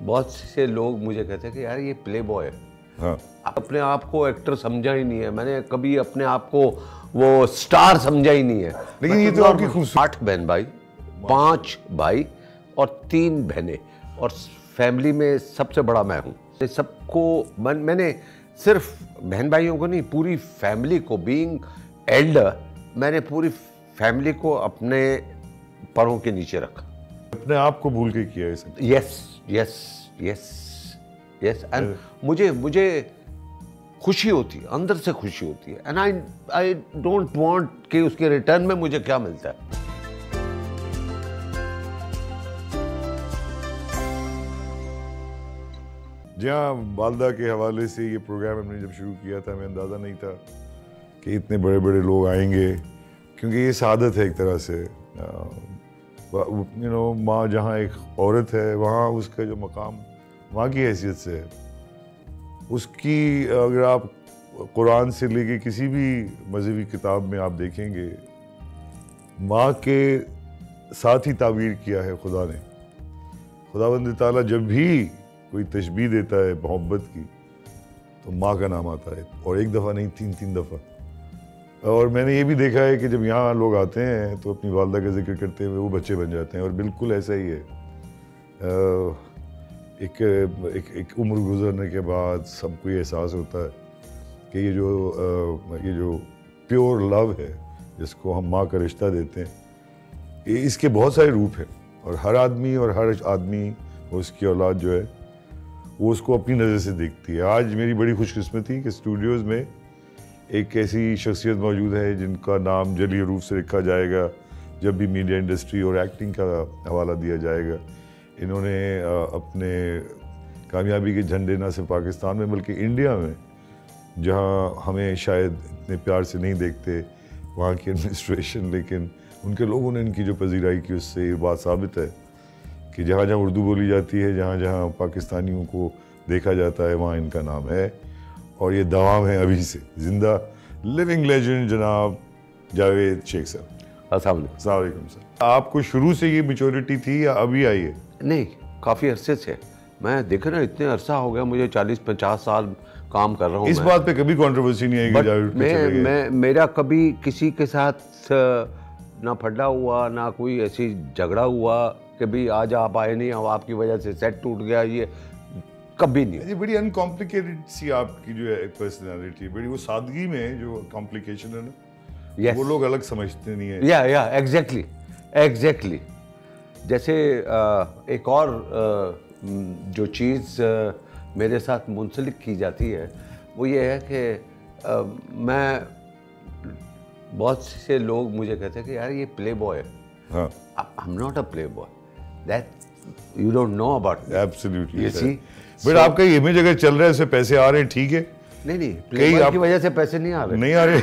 बहुत से लोग मुझे कहते हैं कि यार ये प्ले बॉय है। हाँ। अपने आप को एक्टर समझा ही नहीं है, मैंने कभी अपने आप को वो स्टार समझा ही नहीं है। लेकिन ये तो आपकी खूबसूरत 8 बहन भाई, 5 भाई और 3 बहनें, और फैमिली में सबसे बड़ा मैं हूँ। सबको मैंने सिर्फ बहन भाइयों को नहीं, पूरी फैमिली को, बीइंग एल्डर, मैंने पूरी फैमिली को अपने पैरों के नीचे रखा। अपने आप को भूल के किया है सब। Yes yes yes yes. And मुझे खुशी होती है, अंदर से खुशी होती है। एंड आई डोंट वांट कि उसके रिटर्न में मुझे क्या मिलता है। जहाँ वालदा के हवाले से ये प्रोग्राम हमने जब शुरू किया था, हमें अंदाज़ा नहीं था कि इतने बड़े बड़े लोग आएंगे, क्योंकि ये सादत है एक तरह से। यू नो, माँ जहाँ एक औरत है, वहाँ उसका जो मकाम माँ की हैसियत से है, उसकी अगर आप कुरान से लेके किसी भी मजहबी किताब में आप देखेंगे, माँ के साथ ही ताबीर किया है खुदा ने। खुदावंद ताला जब भी कोई तशबीह देता है मोहब्बत की, तो माँ का नाम आता है, और एक दफ़ा नहीं, 3 दफ़ा। और मैंने ये भी देखा है कि जब यहाँ लोग आते हैं तो अपनी वालदा का जिक्र करते हुए वो बच्चे बन जाते हैं, और बिल्कुल ऐसा ही है। एक उम्र गुजरने के बाद सबको ये एहसास होता है कि ये जो प्योर लव है, जिसको हम माँ का रिश्ता देते हैं, इसके बहुत सारे रूप हैं, और हर आदमी और उसकी औलाद जो है वो उसको अपनी नज़र से देखती है। आज मेरी बड़ी खुशकिस्मती कि स्टूडियोज़ में एक ऐसी शख्सियत मौजूद है जिनका नाम जली रूप से रखा जाएगा जब भी मीडिया इंडस्ट्री और एक्टिंग का हवाला दिया जाएगा। इन्होंने अपने कामयाबी के झंडे ना सिर्फ पाकिस्तान में बल्कि इंडिया में, जहां हमें शायद इतने प्यार से नहीं देखते वहाँ की एडमिनिस्ट्रेशन, लेकिन उनके लोगों ने इनकी जो पजीराई की, उससे ये बात साबित है कि जहाँ जहाँ उर्दू बोली जाती है, जहाँ जहाँ पाकिस्तानियों को देखा जाता है, वहाँ इनका नाम है। और ये दवाम है अभी से जिंदा, लिविंग लेजेंड जनाब जावेद शेख साहब। अस्सलाम वालेकुम सर। आपको शुरू से ये मैच्योरिटी थी या अभी आई है? नहीं, काफ़ी अरसे से। मैं देख रहा, इतने अरसा हो गया मुझे, 40-50 साल काम कर रहा हूँ। इस बात पे कभी कंट्रोवर्सी नहीं आएगी जावेद? मेरा कभी किसी के साथ ना फड्डा हुआ, ना कोई ऐसी झगड़ा हुआ कि भाई आज आप आए नहीं, अब आपकी वजह से सेट टूट गया, ये कभी नहीं। ये बड़ी अनकॉम्प्लिकेटेड सी आपकी जो है पर्सनालिटी, बड़ी वो सादगी में जो कॉम्प्लिकेशन है ना, yes. वो लोग अलग समझते नहीं है। या एग्जैक्टली। जैसे एक और जो चीज़ मेरे साथ मुंसलिक की जाती है वो ये है कि मैं, बहुत से लोग मुझे कहते हैं कि यार ये प्ले बॉय है। हाँ। I'm not a playboy. That you don't know about me. Absolutely. You see? But आपका इमेज अगर चल रहा है, उससे पैसे आ रहे हैं, ठीक है? नहीं, प्लेबॉय की वजह से पैसे नहीं आ रहे। नहीं आ रहे।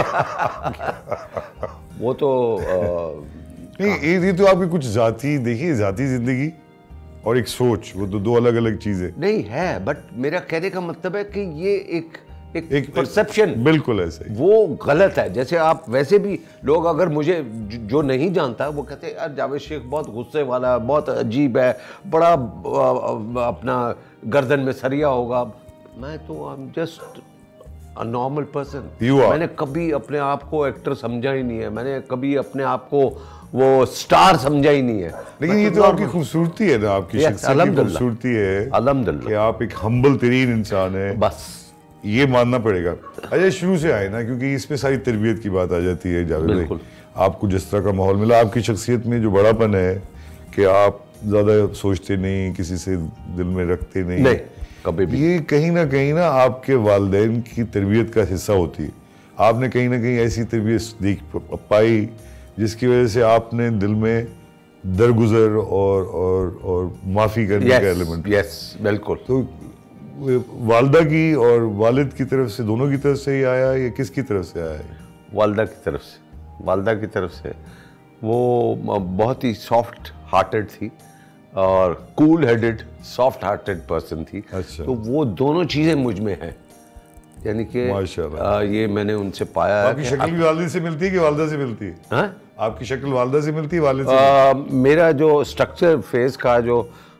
वो तो नहीं, ये तो आपकी कुछ जाती जिंदगी और एक सोच, वो तो 2 अलग अलग चीजें नहीं है। बट मेरा कहने का मतलब है कि ये एक परसेप्शन, बिल्कुल ऐसे वो गलत है। जैसे आप वैसे भी लोग, अगर मुझे जो नहीं जानता, वो कहते हैं यार जावेद शेख बहुत गुस्से वाला है, बहुत अजीब है, बड़ा अपना गर्दन में सरिया होगा। मैं तो I am just a normal person. मैंने कभी अपने आप को एक्टर समझा ही नहीं है, मैंने कभी अपने आप को वो स्टार समझा ही नहीं है। लेकिन ये तो आपकी खूबसूरती है ना, आपकी शख्सियत की खूबसूरती है अल्हम्दुलिल्लाह कि आप एक हम्बल तरीन इंसान है, बस ये मानना पड़ेगा। अच्छा, शुरू से आए ना, क्योंकि इसमें सारी तरबियत की बात आ जाती है जावेद भाई। आपको जिस तरह का माहौल मिला, आपकी शख्सियत में जो बड़ापन है कि आप ज़्यादा सोचते नहीं, किसी से दिल में रखते नहीं कभी भी, ये कहीं ना आपके वालिदैन की तरबियत का हिस्सा होती है। आपने कहीं ना कहीं ऐसी तरबियत पाई जिसकी वजह से आपने दिल में दरगुजर और माफ़ी करने का एलिमेंट। यस, बिल्कुल। तो वालदा की और वालिद की तरफ से, दोनों की तरफ से ही आया या किसकी तरफ से आया है? वालदा की तरफ से। वो बहुत ही सॉफ्ट हार्टेड थी और cool headed, soft hearted person थी। अच्छा। तो वो दोनों चीज़ें मुझ में हैं, यानी कि माशाल्लाह ये मैंने उनसे पाया है। आपकी शक्ल भी वालिद से मिलती है कि वालदा से मिलती है? हाँ? आपकी शक्ल वालदा से मिलती है, वालिद से? मेरा जो स्ट्रक्चर फेस का जो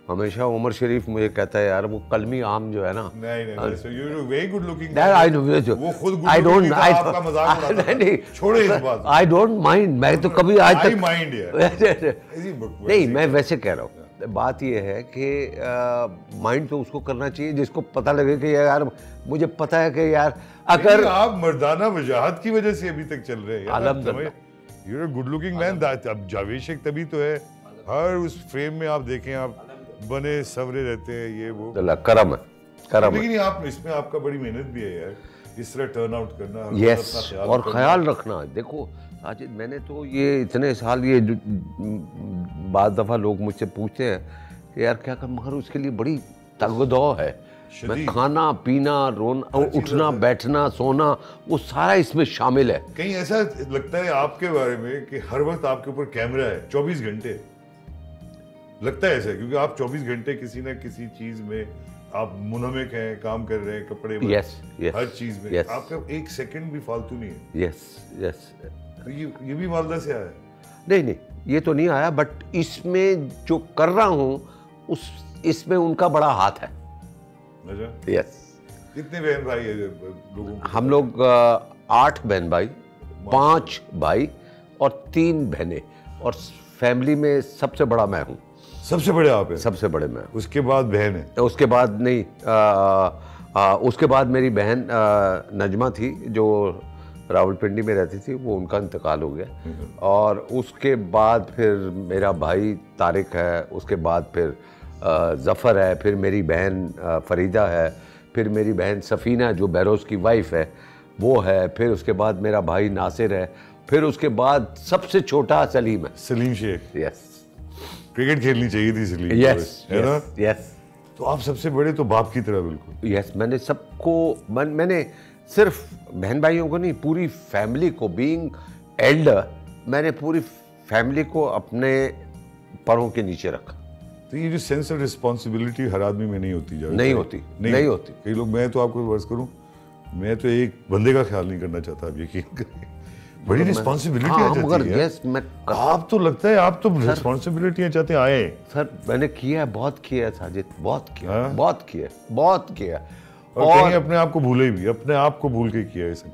हमेशा उमर शरीफ मुझे कहता है यार वो कलमी आम जो है ना, नहीं so you're very good looking That I know, वो खुद good I don't, looking था, I आपका मजाक उड़ाता था। नहीं, छोड़े इस बात को। I don't mind, मैं तो कभी आज I तक mind यार। नहीं, मैं वैसे कह रहा हूँ। बात ये है कि माइंड तो उसको करना चाहिए जिसको पता लगे कि यार मुझे पता है कि यार अगर आप मर्दाना वजाहत की वजह से अभी तक चल रहे हैं। अल्हम्दुलिल्लाह। You're a good looking man। अब जावेद शेख तभी तो है, हर उस फ्रेम में आप देखें आप बने सवरे रहते हैं, ये वो करम है, करम है। लेकिन आप इसमें आपका बड़ी मेहनत भी है यार, इस तरह टर्न आउट करना। यस, और ख्याल रखना। देखो साजिद, मैंने तो ये इतने साल ये बाद दफ़ा लोग मुझसे पूछते हैं कि यार क्या कर, मगर उसके लिए बड़ी तगदौ है। मैं खाना पीना, रोना, उठना बैठना सोना, वो सारा इसमें शामिल है। कहीं ऐसा लगता है आपके बारे में कि हर वक्त आपके ऊपर कैमरा है 24 घंटे, लगता है ऐसा? क्योंकि आप 24 घंटे किसी ना किसी चीज में आप मुनहमिक हैं, काम कर रहे हैं, कपड़े में, yes, हर चीज में आपका एक सेकंड भी फालतू नहीं है। यस तो ये भी वालदा से आया? नहीं, ये तो नहीं आया, बट इसमें जो कर रहा हूँ इसमें उनका बड़ा हाथ है। अच्छा। यस। कितने बहन भाई है लोगों को? हम लोग 8 बहन भाई, 5 भाई और 3 बहनें, और फैमिली में सबसे बड़ा मैं हूँ। सबसे बड़े आप हैं? सबसे बड़े मैं। उसके बाद बहन है? उसके बाद नहीं, उसके बाद मेरी बहन नजमा थी जो रावलपिंडी में रहती थी, वो उनका इंतकाल हो गया। और उसके बाद फिर मेरा भाई तारिक है, उसके बाद फिर ज़फ़र है, फिर मेरी बहन फरीदा है, फिर मेरी बहन सफ़ीना जो बैरोज़ की वाइफ है वो है, फिर उसके बाद मेरा भाई नासिर है, फिर उसके बाद सबसे छोटा सलीम है। सलीम शेख। यस। क्रिकेट खेलनी चाहिए थी सलीम। यस, है ना? यस। तो आप सबसे बड़े तो बाप की तरह बिल्कुल। यस, मैंने सबको, मैंने सिर्फ बहन भाइयों को नहीं, पूरी फैमिली को, बीइंग एल्डर, मैंने पूरी फैमिली को अपने पैरों के नीचे रखा। तो ये जो सेंस ऑफ रिस्पॉन्सिबिलिटी हर आदमी में नहीं होती, नहीं होती। कई लोग, मैं तो आपको वर्स करूं, मैं तो एक बंदे का ख्याल नहीं करना चाहता, आप यकीन करें। बड़ी रिस्पॉन्सिबिलिटी आ जाती है। यस, मैं आप तो लगता है आप तो रिस्पॉन्सिबिलिटी चाहते आए। सर मैंने किया है, बहुत किया है साजिद, बहुत किया, बहुत किया। और कहीं अपने आप को भूले भी, अपने आप को भूल के किया है सब।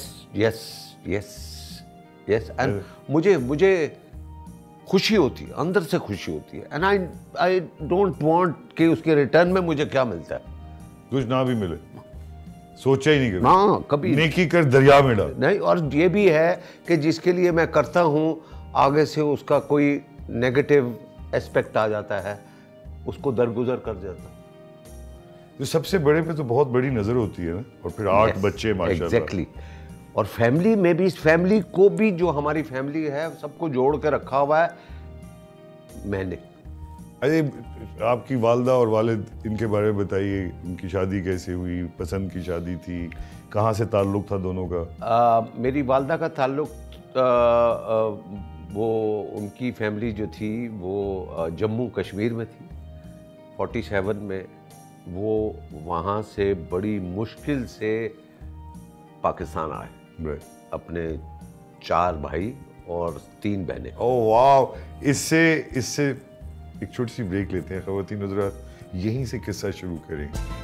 यस। एंड मुझे खुशी होती है, अंदर से खुशी होती है। एंड आई डोंट वांट कि उसके रिटर्न में मुझे क्या मिलता है। कुछ ना भी मिले, सोचा ही नहीं कभी। हाँ, कभी नेकी कर दरिया में डाल। नहीं, और ये भी है कि जिसके लिए मैं करता हूँ आगे से उसका कोई नेगेटिव एस्पेक्ट आ जाता है, उसको दरगुजर कर जाता। तो सबसे बड़े पे तो बहुत बड़ी नजर होती है ना, और फिर 8 बच्चे माशाल्लाह। एग्जैक्टली। और फैमिली में भी, इस फैमिली को भी, जो हमारी फैमिली है सबको जोड़ के रखा हुआ है मैंने। अरे आपकी वालदा और वालिद, इनके बारे में बताइए, उनकी शादी कैसे हुई? पसंद की शादी थी? कहाँ से ताल्लुक़ था दोनों का? मेरी वालदा का ताल्लुक़, वो उनकी फैमिली जो थी वो जम्मू कश्मीर में थी। 47 में वो वहाँ से बड़ी मुश्किल से पाकिस्तान आए। अपने 4 भाई और 3 बहनें। ओह वाह! इससे एक छोटी सी ब्रेक लेते हैं ख़वातीन हज़रात, यहीं से किस्सा शुरू करें।